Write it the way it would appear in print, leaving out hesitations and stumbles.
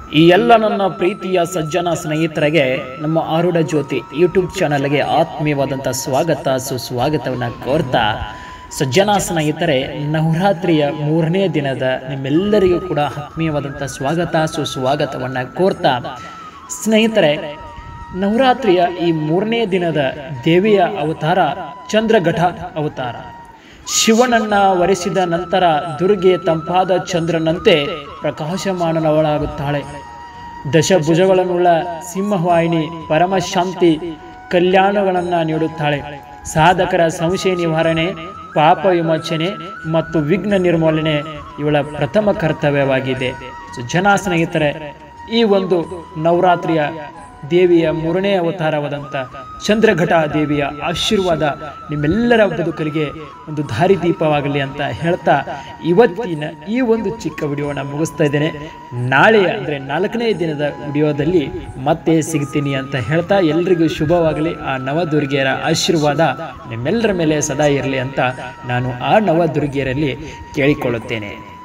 ಈ ಎಲ್ಲ ನನ್ನ ಪ್ರೀತಿಯ ಸಜ್ಜನ ಸ್ನೇಹಿತರಿಗೆ ನಮ್ಮ ಆರೂಢ ಜ್ಯೋತಿ ಯೂಟ್ಯೂಬ್ ಚಾನಲ್ಗೆ ಆತ್ಮೀಯವಾದಂಥ ಸ್ವಾಗತ ಸುಸ್ವಾಗತವನ್ನು ಕೋರ್ತಾ, ಸಜ್ಜನ ಸ್ನೇಹಿತರೆ, ನವರಾತ್ರಿಯ 3ನೇ ದಿನದ ನಿಮ್ಮೆಲ್ಲರಿಗೂ ಕೂಡ ಆತ್ಮೀಯವಾದಂಥ ಸ್ವಾಗತ ಸುಸ್ವಾಗತವನ್ನು ಕೋರ್ತಾ, ಸ್ನೇಹಿತರೆ, ನವರಾತ್ರಿಯ ಈ 3ನೇ ದಿನದ ದೇವಿಯ ಅವತಾರ ಚಂದ್ರಘಟ ಅವತಾರ. ಶಿವನನ್ನ ವರಿಸಿದ ನಂತರ ದುರ್ಗೆ ತಂಪಾದ ಚಂದ್ರನಂತೆ ಪ್ರಕಾಶಮಾನಳಾಗುತ್ತಾಳೆ. ದಶಭುಜಗಳನ್ನುಳ್ಳ ಸಿಂಹವಾಹಿನಿ ಪರಮಶಾಂತಿ ಕಲ್ಯಾಣಗಳನ್ನು ನೀಡುತ್ತಾಳೆ. ಸಾಧಕರ ಸಂಶಯ ನಿವಾರಣೆ, ಪಾಪ ವಿಮೋಚನೆ ಮತ್ತು ವಿಘ್ನ ನಿರ್ಮೂಲನೆ ಇವಳ ಪ್ರಥಮ ಕರ್ತವ್ಯವಾಗಿದೆ. ಜನ ಸ್ನೇಹಿತರೆ, ಈ ಒಂದು ನವರಾತ್ರಿಯ ದೇವಿಯ 3ನೇ ಅವತಾರವಾದಂಥ ಚಂದ್ರಘಟ ದೇವಿಯ ಆಶೀರ್ವಾದ ನಿಮ್ಮೆಲ್ಲರ ಬದುಕಲಿಗೆ ಒಂದು ದಾರಿದೀಪವಾಗಲಿ ಅಂತ ಹೇಳ್ತಾ ಇವತ್ತಿನ ಈ ಒಂದು ಚಿಕ್ಕ ವಿಡಿಯೋನ ಮುಗಿಸ್ತಾ ಇದ್ದೇನೆ. ನಾಳೆ ಅಂದರೆ 4ನೇ ದಿನದ ವಿಡಿಯೋದಲ್ಲಿ ಮತ್ತೆ ಸಿಗ್ತೀನಿ ಅಂತ ಹೇಳ್ತಾ ಎಲ್ರಿಗೂ ಶುಭವಾಗಲಿ. ಆ ನವದುರ್ಗಿಯರ ಆಶೀರ್ವಾದ ನಿಮ್ಮೆಲ್ಲರ ಮೇಲೆ ಸದಾ ಇರಲಿ ಅಂತ ನಾನು ಆ ನವದುರ್ಗಿಯರಲ್ಲಿ ಕೇಳಿಕೊಳ್ಳುತ್ತೇನೆ.